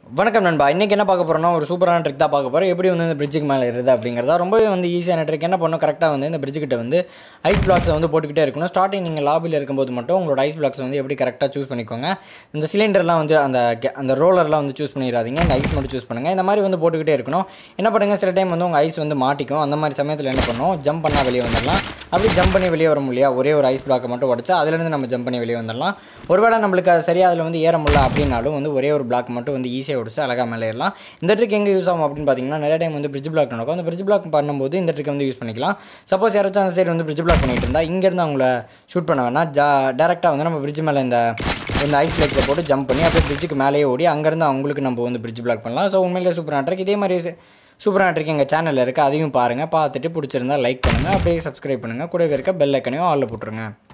வணக்கம் நண்பா. இன்றைக்கி என்ன பார்க்க போகிறோம்னா ஒரு சூப்பரான ட்ரிக் தான் பார்க்க போகிறோம். எப்படி வந்து இந்த பிரிட்ஜுக்கு மேலே இருக்குது அப்படிங்கிறதா ரொம்பவே வந்து ஈஸியான ட்ரிக். என்ன பண்ணணும், கரெக்டாக வந்து இந்த பிரிட்ஜுக்கிட்ட வந்து ஐஸ் பிளாக்ஸை வந்து போட்டுக்கிட்டே இருக்கணும். ஸ்டார்டிங் நீங்கள் லாபியில் இருக்கும்போது மட்டும் உங்களோட ஐஸ் பிளாக்ஸை வந்து எப்படி கரெக்டாக சூஸ் பண்ணிக்கோங்க. இந்த சிலிண்டர்லாம் வந்து அந்த ரோலர்லாம் வந்து சூஸ் பண்ணிடாதீங்க. இந்த ஐஸ் மட்டும் சூஸ் பண்ணுங்கள். இந்த மாதிரி வந்து போட்டுக்கிட்டே இருக்கணும். என்ன பண்ணுங்கள், சில டைம் வந்து உங்கள் ஐஸ் வந்து மாட்டிக்கும். அந்த மாதிரி சமயத்தில் என்ன பண்ணணும், ஜம்ப் பண்ணால் வெளியே வந்துடலாம். அப்படி ஜம்ப் பண்ணி வெளியே வர முடியா, ஒரே ஒரு ஐஸ் பிளாக்கை மட்டும் உடச்சா அதுலேருந்து நம்ம ஜம்ப் பண்ணி வெளியே வந்துடலாம். ஒருவேளை நம்மளுக்கு அது சரியாக அதில் வந்து ஏற முடியல அப்படின்னாலும் வந்து ஒரே ஒரு பிளாக் மட்டும் வந்து ஈஸியாக உடச்சு அழகாக மேலே ஏறலாம். இந்த ட்ரிக் எங்கே யூஸ் ஆகும் அப்படின்னு பார்த்தீங்கன்னா, நிறைய டைம் வந்து பிரிட்ஜ் பிளாக் நடக்கும். அந்த பிரிட்ஜ் பிளாக் பண்ணும்போது இந்த ட்ரிக் வந்து யூஸ் பண்ணிக்கலாம். சப்போஸ் யாராச்சும் அந்த சைடு வந்து பிரிட்ஜ் பிளாக் பண்ணிட்டு இருந்தால் இங்கேருந்து அவங்கள ஷூட் பண்ண வேணாம். டேரெக்டாக வந்து நம்ம பிரிட்ஜ் மேலே இந்த ஐஸ் பிளாக்கில் போட்டு ஜம்ப் பண்ணி அப்படியே பிரிட்ஜுக்கு மேலேயே ஓடி அங்கேருந்து அவங்களுக்கு நம்ம வந்து பிரிட்ஜ் பிளாக் பண்ணலாம். ஸோ உண்மையிலே சூப்பரான ட்ரிக். இதே மாதிரி சூப்பரான ட்ரிக் எங்கள் சேனலில் இருக்குது. அதையும் பாருங்கள். பார்த்துட்டு பிடிச்சிருந்தா லைக் பண்ணுங்கள், அப்படியே சப்ஸ்கிரைப் பண்ணுங்கள். கூடவே இருக்க பெல் ஐக்கனையும் ஆலில் போட்டுருங்க.